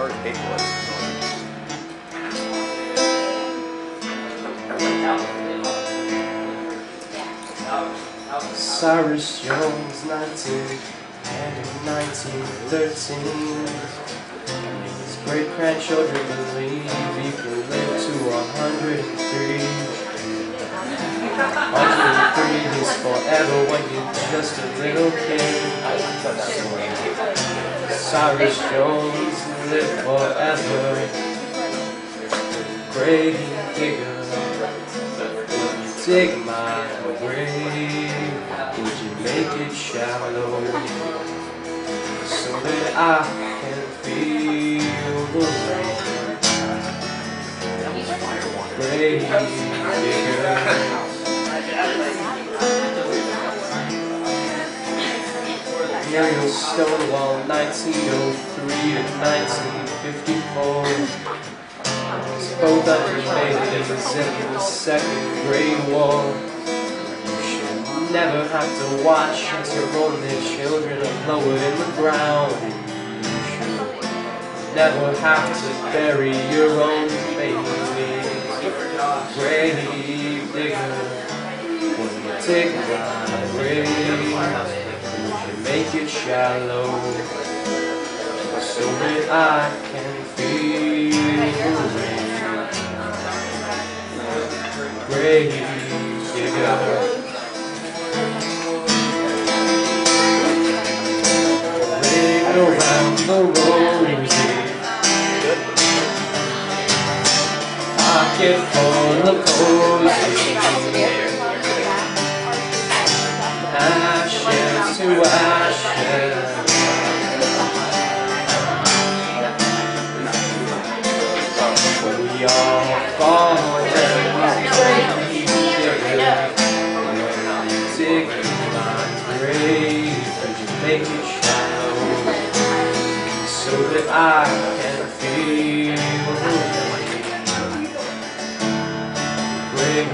hard to pay for it. Cyrus Jones, 19 and in 1913, his great-grandchildren believe he can live to 103. 103 is forever when you're just a little kid. Cyrus Jones live forever. Gravedigger, when you dig my grave, would you make it shallow so that I can feel the rain? Gravedigger. Muriel Stonewall, 1903 to 1954. Both underbabies in the Second Great War. You should never have to watch as your only children are lowered in the ground. You should never have to bury your own baby. Gravedigger, when you dig my grave, make it shallow so that I can feel the rain. Gravedigger. Ring around the rosy, pocket full of posies. Ashes to ashes. We all fall down. Dig my grave, could you make it shallow so that I can feel the rain?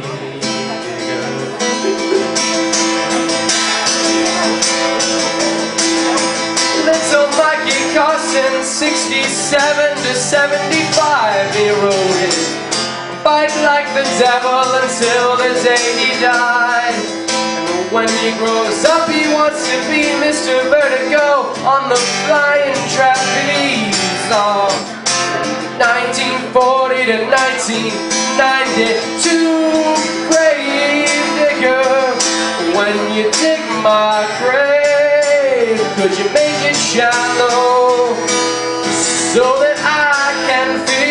Little Mikey Carson, 67 to 75, he rode his bike like the devil until the day he died. And when he grows up, he wants to be Mr. Vertigo on the flying trapeze. Oh, 1940 to 1992, Gravedigger, when you dig my grave, could you make it shallow so that I can feel